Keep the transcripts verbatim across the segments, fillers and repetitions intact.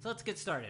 So let's get started.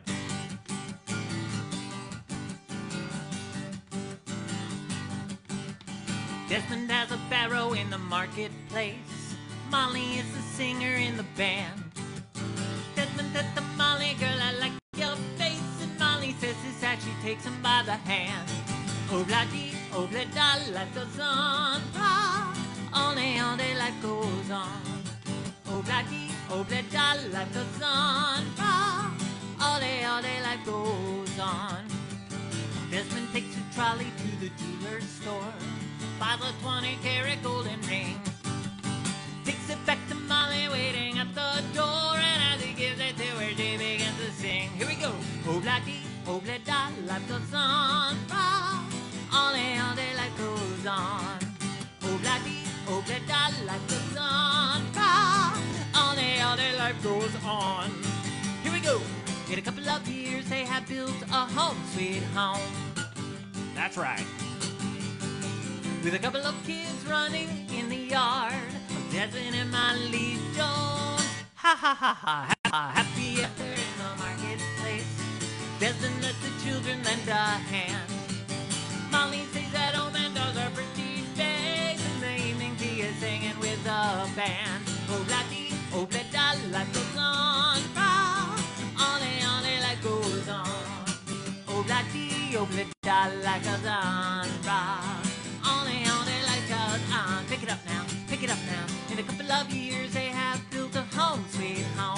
Desmond has a barrow in the marketplace. Molly is the singer in the band. Desmond said to Molly, girl, I like your face. And Molly says this as she takes him by the hand. Oh-blah-dee, oh-blah-da, life goes on. Ah, all day, all day, life goes on. Oh-blah-dee, oh-blah-da, life goes on. Ah, all day, all day, life goes on. Desmond takes a trolley to the jeweler's store. Buys a twenty karat golden ring. Takes it back to Molly waiting at the door. And as he gives it to her, she begins to sing. Here we go. Oh-blah-dee, oh-blah-da, life goes on. Ah, all day, all day, life goes on. Oh-blah-dee, oh-blah-da, life goes on. Ah, all day, all day, life goes on. Here we go. In a couple of years, they have built a home, sweet home. That's right. With a couple of kids running in the yard, Desmond and Molly Jones. Ha ha ha ha ha, happy after in the marketplace. Desmond lets the children lend a hand. Molly stays at home and does her pretty face. In the evening she is singing with the band. Oh-blah-dee, oh-blah-da, life goes on. Ah, all day, all day, life goes on. Oh-blah-dee, oh-blah-da, life goes on. Ah, all day, all day, life goes on. Pick it up now, pick it up now. In a couple of years they have built a home, sweet home.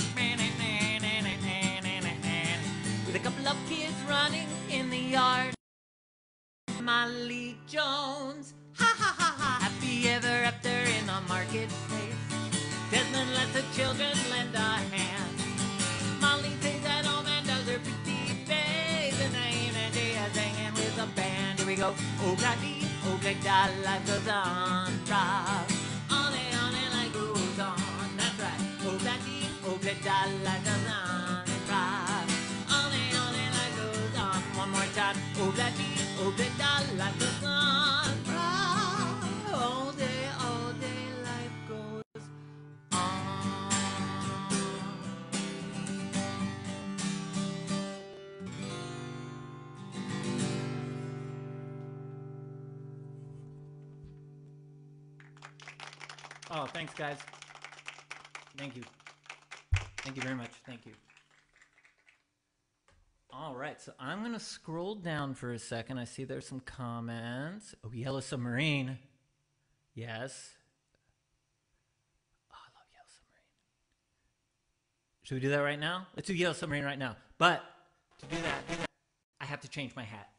With a couple of kids running in the yard. Molly Jones, ha ha ha ha, happy ever after in the marketplace. Desmond lets the children lend a hand. Molly stays at home and does her pretty face. And the evening she is singing with the band. Here we go. Oh-blah-dee, oh-blah-da, life goes on. Rock. All day, all day, life goes on. That's right. Oh-blah-dee, oh-blah-da, life goes on. Rock. All day, all day, life goes on. One more time. Oh-blah-dee, oh-blah-da, life goes on. Rock. All day, all day, life goes on. Oh, thanks, guys. Thank you. Thank you very much. Thank you. All right, so I'm going to scroll down for a second. I see there's some comments. Oh, Yellow Submarine. Yes. Oh, I love Yellow Submarine. Should we do that right now? Let's do Yellow Submarine right now. But to do that, do that I have to change my hat.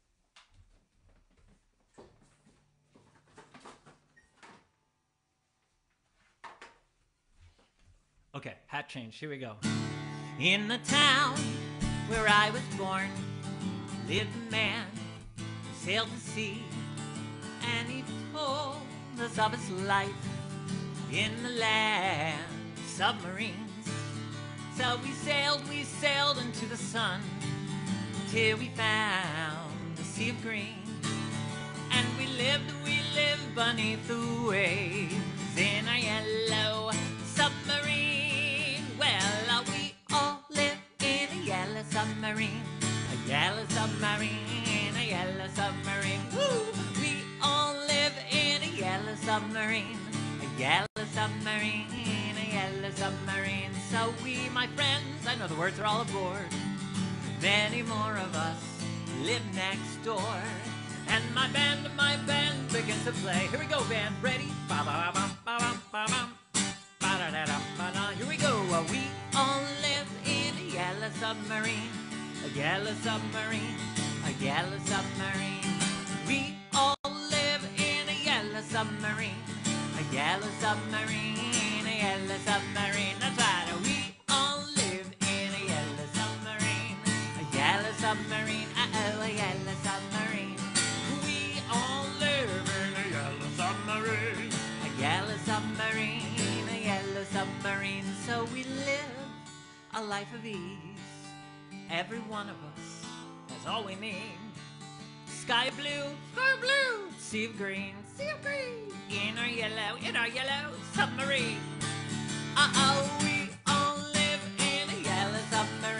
Okay, hat change. Here we go. In the town where I was born lived a man who sailed the sea, and he told us of his life in the land of submarines. So we sailed, we sailed into the sun till we found the sea of green, and we lived, we lived beneath the waves in our yellow submarine. Well, uh, we all live in a yellow submarine, a yellow submarine, a yellow submarine. Woo! We all live in a yellow submarine, a yellow submarine, a yellow submarine. So we, my friends, I know the words are all aboard. Many more of us live next door, and my band, my band begins to play. Here we go, band, ready? Ba-ba-ba-ba-ba-ba-ba. Here we go. We all live in a yellow submarine, a yellow submarine, a yellow submarine. We all live in a yellow submarine, a yellow submarine, a yellow submarine. That's right. We all live in a yellow submarine, a yellow submarine, uh-oh, a yellow submarine. We all live in a yellow submarine, a yellow submarine, yellow submarine. So we live a life of ease. Every one of us has all we need. Sky blue, sky blue, sea of green, sea of green. In our yellow, in our yellow submarine. Uh-oh, we all live in a yellow submarine.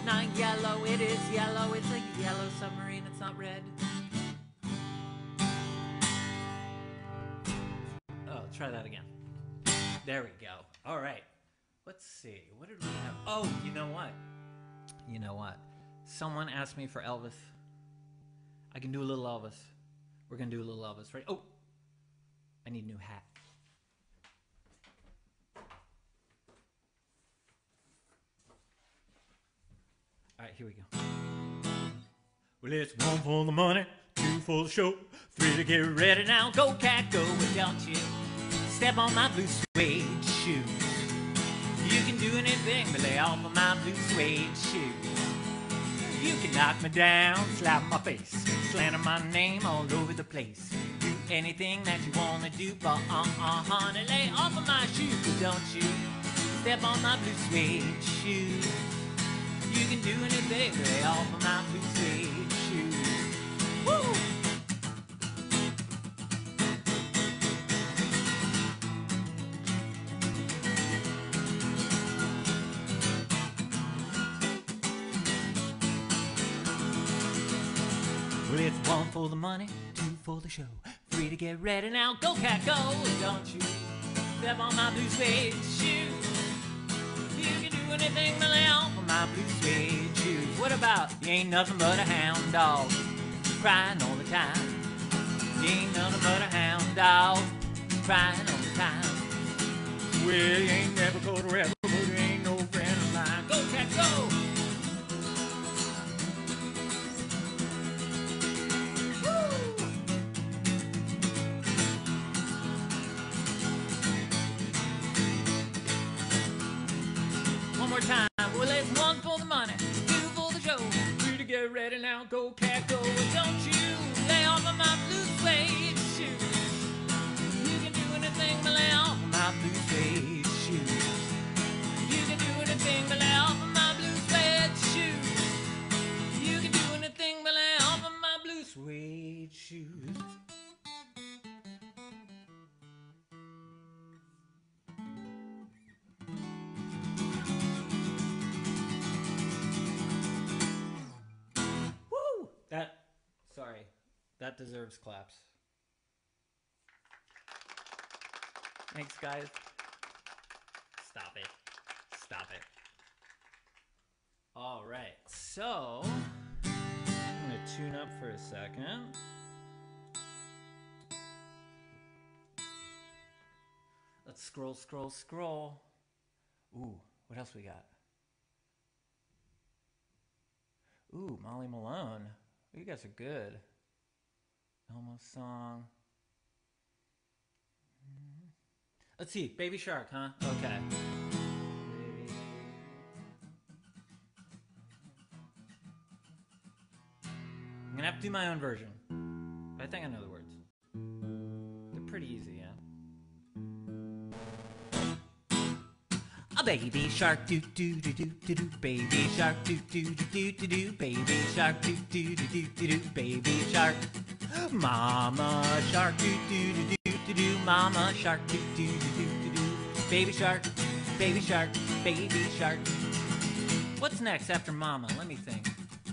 not yellow, it is yellow. It's a yellow submarine, it's not red. Oh, try that again. There we go. All right. Let's see. What did we have? Oh, you know what? You know what? Someone asked me for Elvis. I can do a little Elvis. We're going to do a little Elvis, right? Oh, I need a new hat. All right, here we go. Well, it's one for the money, two for the show, three to get ready now. Go, cat, go, but don't you step on my blue suede shoes. You can do anything but lay off of my blue suede shoes. You can knock me down, slap my face, slander my name all over the place. Do anything that you want to do, but uh-uh, honey, lay off of my shoes, but don't you step on my blue suede shoes. You can do anything but lay off of my blue suede shoes. Woo! Well, it's one for the money, two for the show, three to get ready now. Go, cat, go! Don't you step on my blue suede shoes. You can do anything but lay off of my blue suede shoes. What about you ain't nothing but a hound dog, crying all the time. You ain't nothing but a hound dog, crying all the time. Well, you ain't never caught a rebel, but you ain't no friend of mine. Go, cat, go! Time. Well, it's one for the money, two for the show, three to get ready now. Go, cat, go. Don't you lay off of my blue suede shoes. You can do anything but lay off of my blue suede shoes. You can do anything but lay off of my blue suede shoes. You can do anything but lay off of my blue suede shoes. That, sorry, that deserves claps. Thanks, guys. Stop it. Stop it. All right, so I'm going to tune up for a second. Let's scroll, scroll, scroll. Ooh, what else we got? Ooh, Molly Malone. You guys are good. Elmo song. Let's see. Baby Shark, huh? Okay. I'm gonna have to do my own version. But I think I know the words. They're pretty easy, yeah? A baby shark doo doo doo doo doo doo. Baby shark doo doo doo doo doo doo. Baby shark doo doo doo doo doo doo. Baby shark. Mama shark doo doo doo doo doo doo. Mama shark doo doo doo doo doo doo. Baby shark. Baby shark. Baby shark. What's next after mama? Let me think.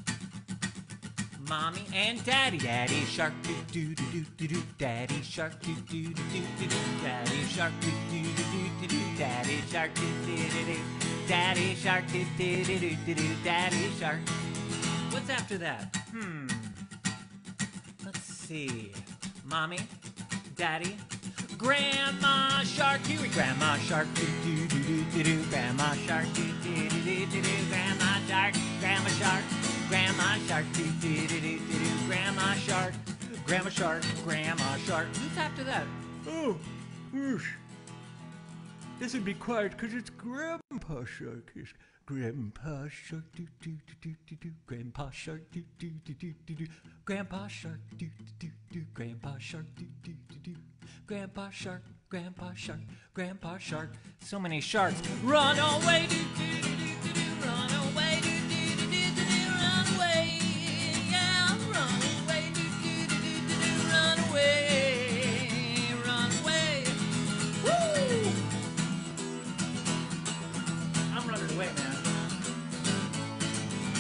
Mommy and daddy, daddy shark doo doo doo doo doo doo. Daddy shark doo doo doo doo doo doo. Daddy shark doo doo doo doo doo doo. Daddy shark doo doo doo doo. Daddy shark doo doo doo doo doo doo. Daddy shark. What's after that? Hmm. Let's see. Mommy, daddy, grandma shark. Here we grandma shark doo doo doo doo doo doo. Grandma shark doo doo doo doo doo doo. Grandma shark. Grandma shark. Grandma shark, doo doo doo doo doo doo. Grandma shark, grandma shark, grandma shark. Who's after that? Oh, whoosh. This would be quiet because it's Grandpa Shark. It's Grandpa Shark, doo doo doo doo doo doo. Grandpa Shark, doo doo doo doo doo doo. Grandpa Shark, doo doo doo doo. Grandpa Shark, doo doo doo doo. Grandpa Shark, Grandpa Shark, Grandpa Shark. So many sharks. Run away, doo doo doo doo doo doo. Run away, doo doo doo doo doo doo. Run away, yeah, run away, doo doo doo doo doo doo. Run away, run away. Woo! I'm running away, man.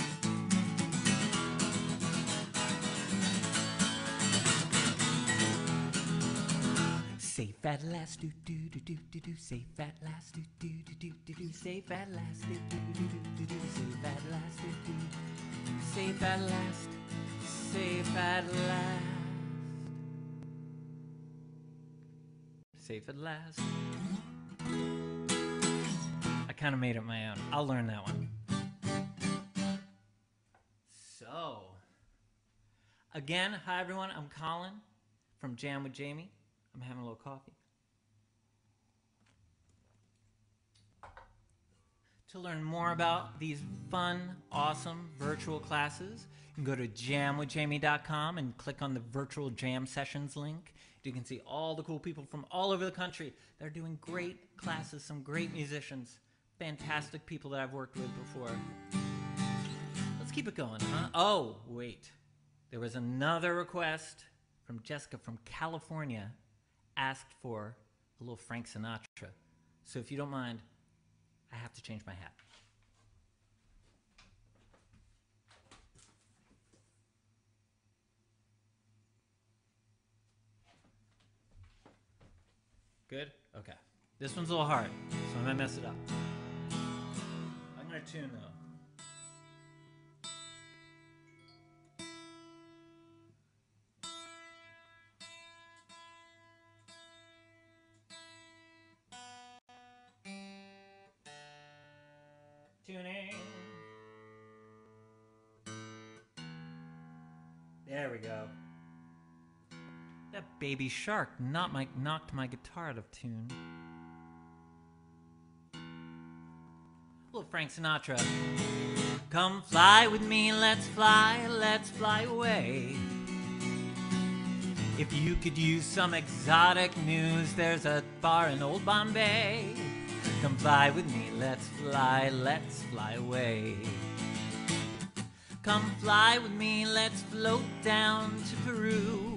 Safe at last, do do do do do do. Safe at last, do do do do do do. Safe at last, do do do do do do. Safe at last, do do. Safe at last, safe at last. Safe at last. I kind of made it my own. I'll learn that one. So, again, hi everyone. I'm Collin from Jam with Jamie. I'm having a little coffee. To learn more about these fun, awesome virtual classes, you can go to jam with jamie dot com and click on the virtual jam sessions link. You can see all the cool people from all over the country. They're doing great classes, some great musicians, fantastic people that I've worked with before. Let's keep it going, huh? Oh, wait. There was another request from Jessica from California, asked for a little Frank Sinatra. So if you don't mind, I have to change my hat. Good? Okay. This one's a little hard, so I might mess it up. I'm gonna tune though. Tuning. There we go. That baby shark not my, knocked my guitar out of tune. Little Frank Sinatra. Come fly with me, let's fly, let's fly away. If you could use some exotic news, there's a bar in Old Bombay. Come fly with me, let's fly, let's fly away. Come fly with me, let's float down to Peru.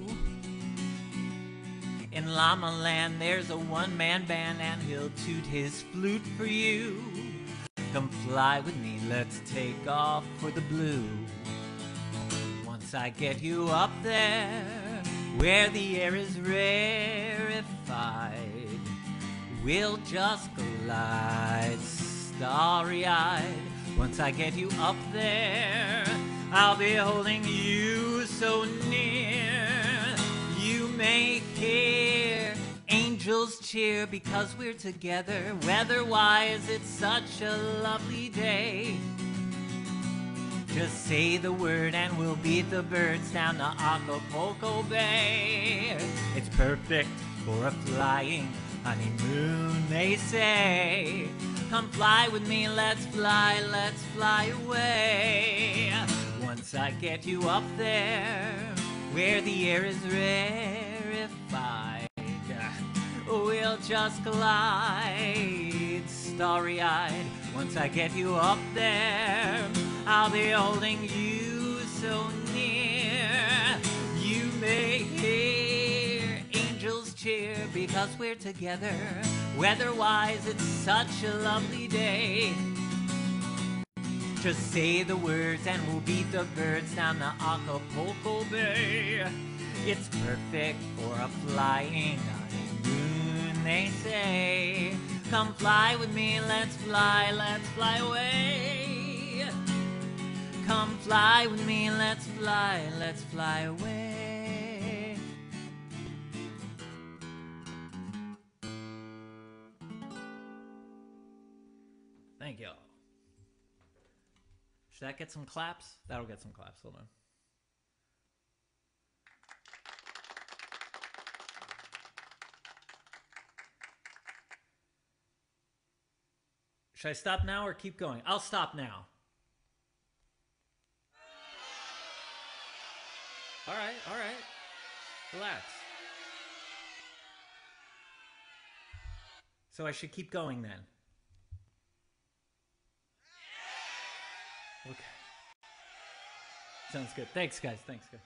In Llama Land, there's a one-man band, and he'll toot his flute for you. Come fly with me, let's take off for the blue. Once I get you up there, where the air is rarefied, we'll just glide starry-eyed. Once I get you up there, I'll be holding you so near. You may hear angels cheer because we're together. Weather-wise, it's such a lovely day. Just say the word and we'll beat the birds down to Acapulco Bay. It's perfect for a flying honeymoon, they say. Come fly with me, let's fly, let's fly away. Once I get you up there, where the air is rarefied, we'll just glide starry-eyed. Once I get you up there, I'll be holding you so near. You may hear angels cheer because we're together. Weather-wise, it's such a lovely day. Just say the words and we'll beat the birds down the Acapulco Bay. It's perfect for a flying honeymoon, they say. Come fly with me, let's fly, let's fly away. Come fly with me, let's fly, let's fly away. Thank you. Should that get some claps? That'll get some claps. Hold on. Should I stop now or keep going? I'll stop now. All right, all right. Relax. So I should keep going then. Okay. Sounds good. Thanks, guys. Thanks, guys.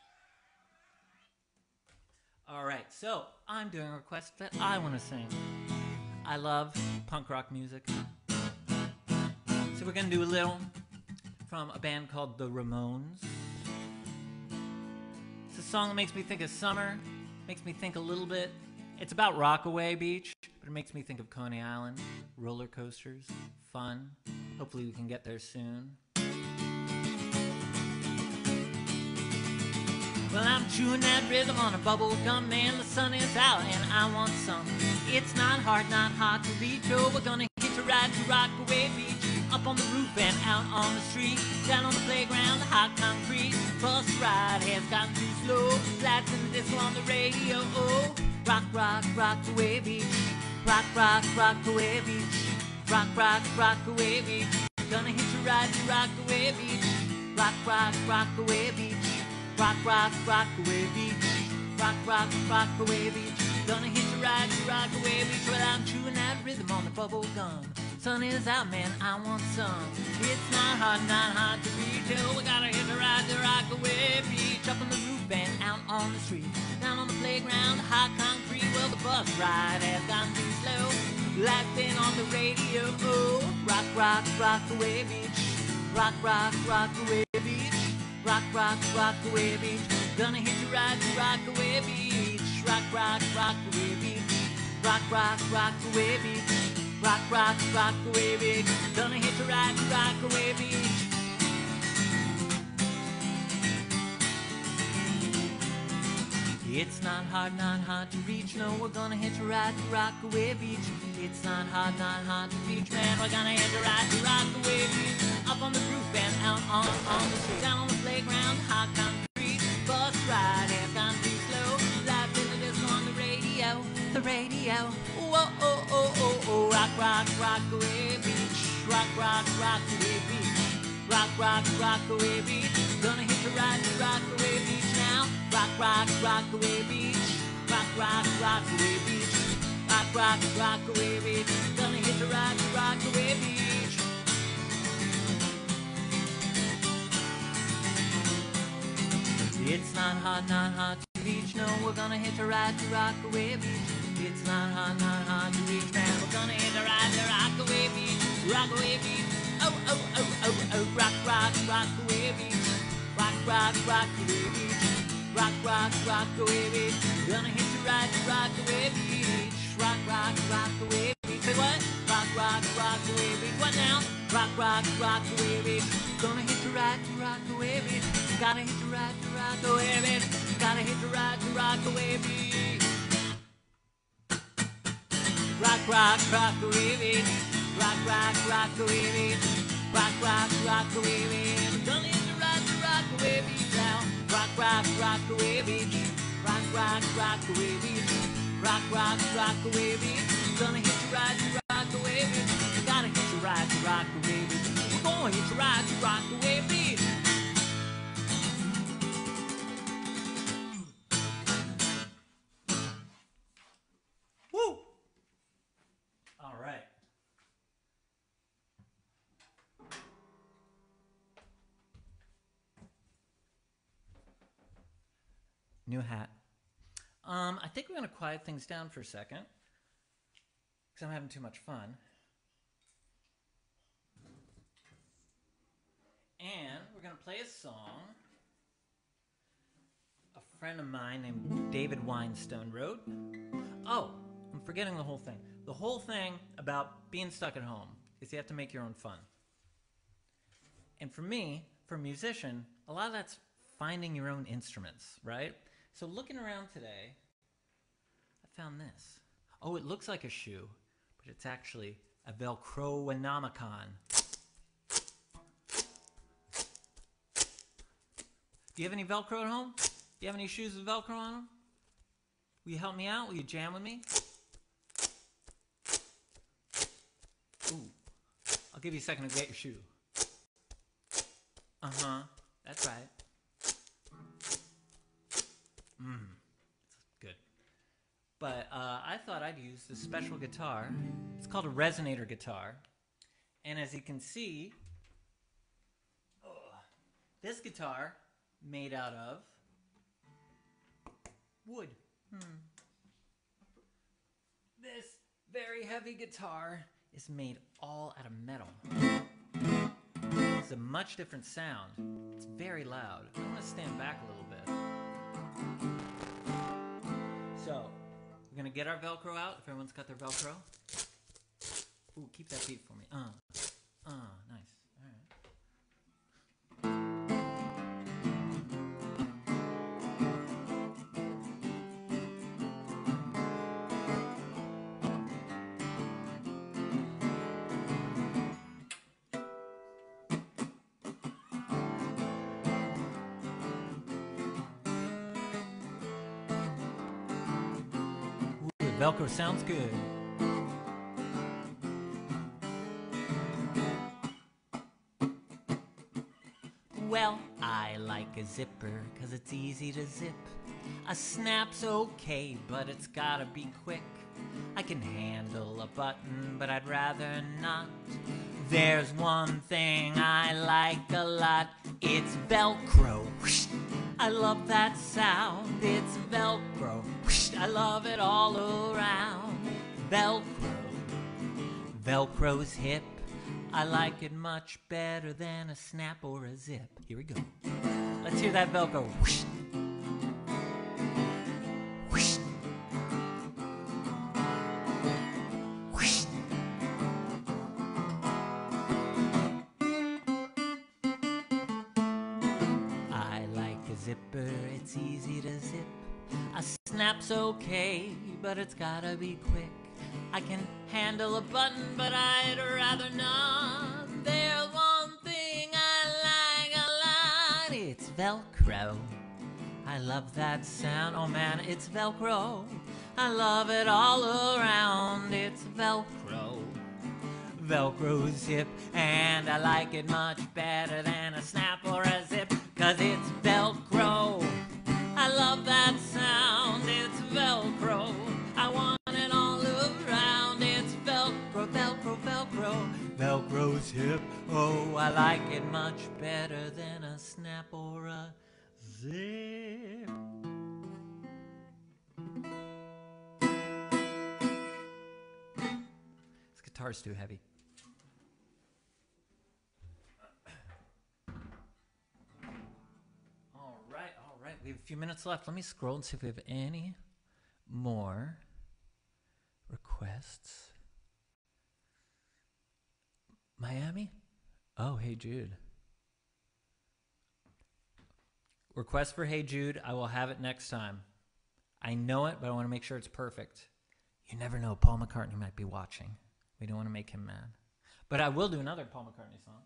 All right, so I'm doing a request that I want to sing. I love punk rock music. So we're going to do a little from a band called The Ramones. It's a song that makes me think of summer, makes me think a little bit It's about Rockaway Beach, but it makes me think of Coney Island. Roller coasters, fun. Hopefully we can get there soon. Well, I'm chewing that rhythm on a bubble gum, man. The sun is out and I want some. It's not hard, not hard to reach. Oh, we're gonna hitch a ride to Rockaway Beach. Up on the roof and out on the street. Down on the playground, the hot concrete. Bus ride has gotten too slow. Lights in the disco on the radio. Oh, rock, rock, Rockaway Beach. Rock, rock, Rockaway Beach. Rock, rock, Rockaway Beach. Gonna hitch a ride to Rockaway Beach. Rock, rock, Rockaway Beach. Rock, rock, Rockaway Beach. Rock, rock, Rockaway Beach. Gonna hitch a ride to Rockaway Beach. Well, I'm chewing that rhythm on the bubble gum. Sun is out, man, I want some. It's not hard, not hard to reach. Oh, we gotta hitch a ride to Rockaway Beach. Up on the roof and out on the street. Down on the playground, hot concrete. Well, the bus ride has gone too slow. Lights in on the radio. Oh, rock, rock, Rockaway Beach. Rock, rock, Rockaway Beach. Rock, rock, Rockaway Beach. Gonna hitch a ride to Rockaway Beach. Rock, rock, Rockaway Beach. Rock, rock, Rockaway Beach. Rock, rock, Rockaway Beach. Gonna hitch a ride to Rockaway Beach. It's not hard, not hard to reach. No, we're gonna hitch a ride to Rockaway Beach. It's not hard, not hard to reach, man. We're gonna hitch a ride to Rockaway Beach. Up on the roof and out on, on the street. Down on the playground, hot concrete. Bus ride has gone too slow. Live in the disco on the radio. The radio. Whoa, oh, oh, oh, oh. Rock, rock, Rockaway Beach. Rock, rock, Rockaway Beach. Rock, rock, Rockaway Beach. Gonna hitch a ride to Rockaway Beach now. Rock, rock, Rockaway Beach. Rock, rock, Rockaway Beach. Rock, rock, Rockaway Beach. Gonna hitch a ride to Rockaway Beach. It's not hard, not hard to reach. No, we're gonna hitch a ride to Rockaway Beach. It's not hard, not hard to reach, man. We're gonna hitch a ride to Rockaway Beach. Rockaway Beach. Oh, oh, oh, oh, oh. Rock, rock, Rockaway Beach. Rock, rock, Rockaway Beach. Rock, rock, Rockaway Beach. Gonna hitch a ride to Rockaway Beach. Rock, rock, Rockaway Beach. Say what? Rock, rock, Rockaway Beach. What now? Rock, rock, Rockaway Beach. Gonna hitch a ride to Rockaway Beach. Gotta hitch a ride to Rockaway Beach. Gotta hitch a ride to Rockaway Beach. Rock, rock, Rockaway Beach. Rock, rock, Rockaway Beach. Rock, rock, Rockaway Beach. Gonna hitch a ride to Rockaway Beach now. Rock, rock, Rockaway Beach. Rock, rock, Rockaway Beach. Rock, rock, Rockaway Beach. Gonna hitch a ride to Rockaway Beach. Gotta hitch a ride to Rockaway Beach. We're gonna hitch a ride to Rockaway Beach. Woo! All right. New hat. Um, I think we're going to quiet things down for a second because I'm having too much fun. And we're going to play a song a friend of mine named David Weinstone wrote. Oh, I'm forgetting the whole thing. The whole thing about being stuck at home is you have to make your own fun. And for me, for a musician, a lot of that's finding your own instruments, right? So looking around today, I found this. Oh, it looks like a shoe, but it's actually a Velcronomicon. Do you have any Velcro at home? Do you have any shoes with Velcro on them? Will you help me out? Will you jam with me? Ooh. I'll give you a second to get your shoe. Uh-huh. That's right. Mmm. Good. But uh, I thought I'd use this special guitar. It's called a resonator guitar. And as you can see, oh, this guitar made out of wood. Hmm. This very heavy guitar is made all out of metal. It's a much different sound. It's very loud. I'm going to stand back a little bit. So, we're gonna get our Velcro out. If everyone's got their Velcro. Ooh, keep that beat for me. Uh, uh, nice. All right. Velcro sounds good. Well, I like a zipper, cause it's easy to zip. A snap's okay, but it's gotta be quick. I can handle a button, but I'd rather not. There's one thing I like a lot. It's Velcro. I love that sound. It's Velcro. I love it all around. Velcro. Velcro's hip. I like it much better than a snap or a zip. Here we go. Let's hear that Velcro. Whoosh. Whoosh. Whoosh. I like a zipper, it's easy to zip. A snap's okay, but it's gotta be quick. I can handle a button, but I'd rather not. There's one thing I like a lot. It's Velcro. I love that sound. Oh man, it's Velcro. I love it all around. It's Velcro. Velcro's hip, and I like it much better than a snap or a zip, cause it's Velcro. I love that sound. It's Velcro. I want it all around. It's Velcro, Velcro, Velcro. Velcro's hip. Oh, I like it much better than a snap or a zip. This guitar's too heavy. All right, all right. We have a few minutes left. Let me scroll and see if we have any more requests. Miami? Oh, Hey Jude. Request for Hey Jude. I will have it next time. I know it, but I want to make sure it's perfect. You never know. Paul McCartney might be watching. We don't want to make him mad. But I will do another Paul McCartney song.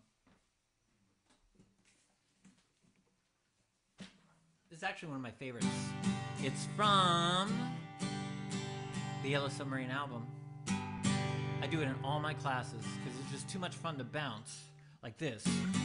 This is actually one of my favorites. It's from the Yellow Submarine album. I do it in all my classes because it's just too much fun to bounce like this.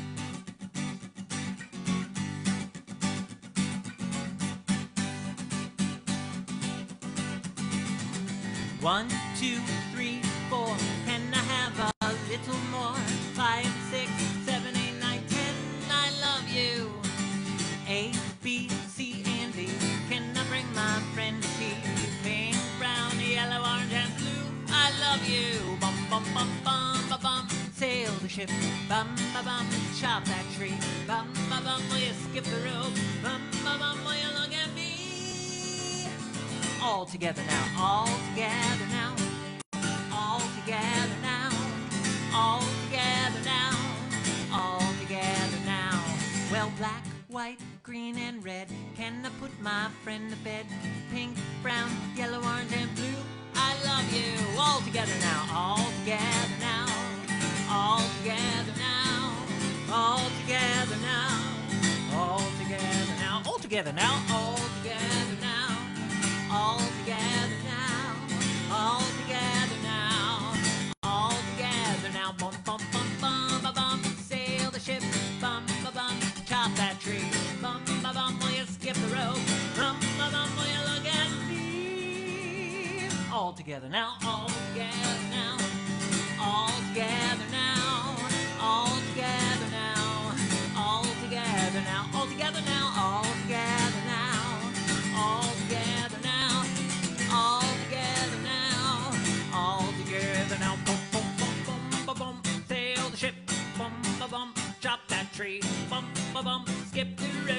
One, two, three, four. Can I have a little more? Five, six, seven, eight, nine, ten. I love you. A, B, C, and D. Can I bring my friend T? Pink, brown, yellow, orange, and blue. I love you. Bum, bum, bum, bum, bum, bum. Sail the ship. Bum, bum, bum. Chop that tree. Bum, bum, bum. Will you skip the rope? Bum, bum, bum. Will you look at me? All together now. All together now. All together now. All together now. All together now. Well, black, white, green, and red. Can I put my friend to bed? Pink, brown, yellow, orange, and blue. I love you. All together now. All together now. All together now. All together now. All together now. All together now. All together now. All together now. All together now. All together now. Bum bum bum bum bum bum. Sail the ship. Bum bum bum. Chop that tree. Bum bum bum. Will you skip the rope? Bum bum bum. Will you look at me? All together now. All together now. All together now. All together now. All together now. All together now. All together now. All together now. All together now. All together now. Bum bum bum bum bum bum. Sail the ship. Bum bum bum. Chop that tree. Bum bum bum. Skip the rope.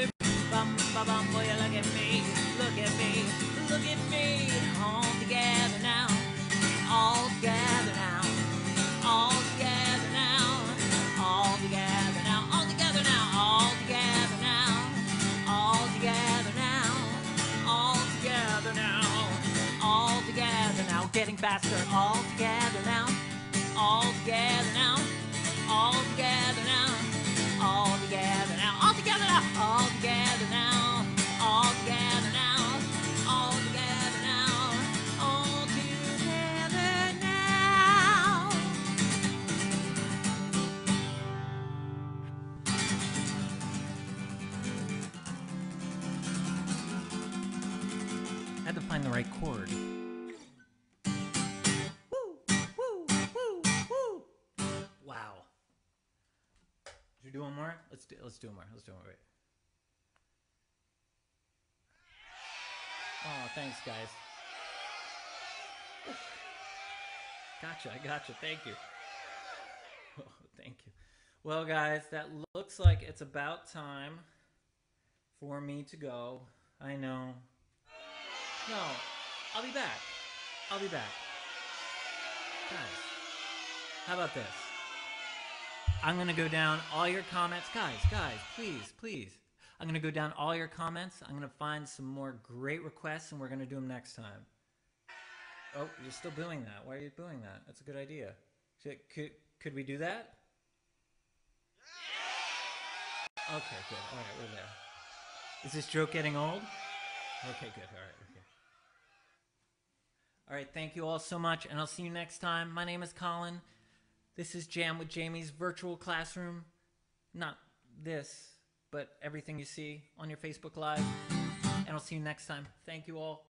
Bum, ba, bum, boy, look at me, look at me, look at me. All together now, all together now, all together now, all together now, all together now, all together now, all together now, all together now, all together now, getting faster, all together now, all together now, all together now, all together now, all together now, all together now, all together now, all together now, all together now. I had to find the right chord. Woo, woo, woo, woo. Wow. Should we do one more? Let's do. Let's do one more. Let's do one more. Wait. Oh, thanks, guys. Gotcha. I gotcha. Thank you. Oh, thank you. Well, guys, that looks like it's about time for me to go. I know. No, I'll be back. I'll be back. Guys, how about this? I'm going to go down all your comments. Guys, guys, please, please. I'm going to go down all your comments. I'm going to find some more great requests, and we're going to do them next time. Oh, you're still doing that. Why are you doing that? That's a good idea. Should, could, could we do that? Okay, good. All right, we're there. Is this joke getting old? Okay, good. All right, okay. All right, thank you all so much, and I'll see you next time. My name is Collin. This is Jam with Jamie's virtual classroom. Not this, but everything you see on your Facebook Live. And I'll see you next time. Thank you all.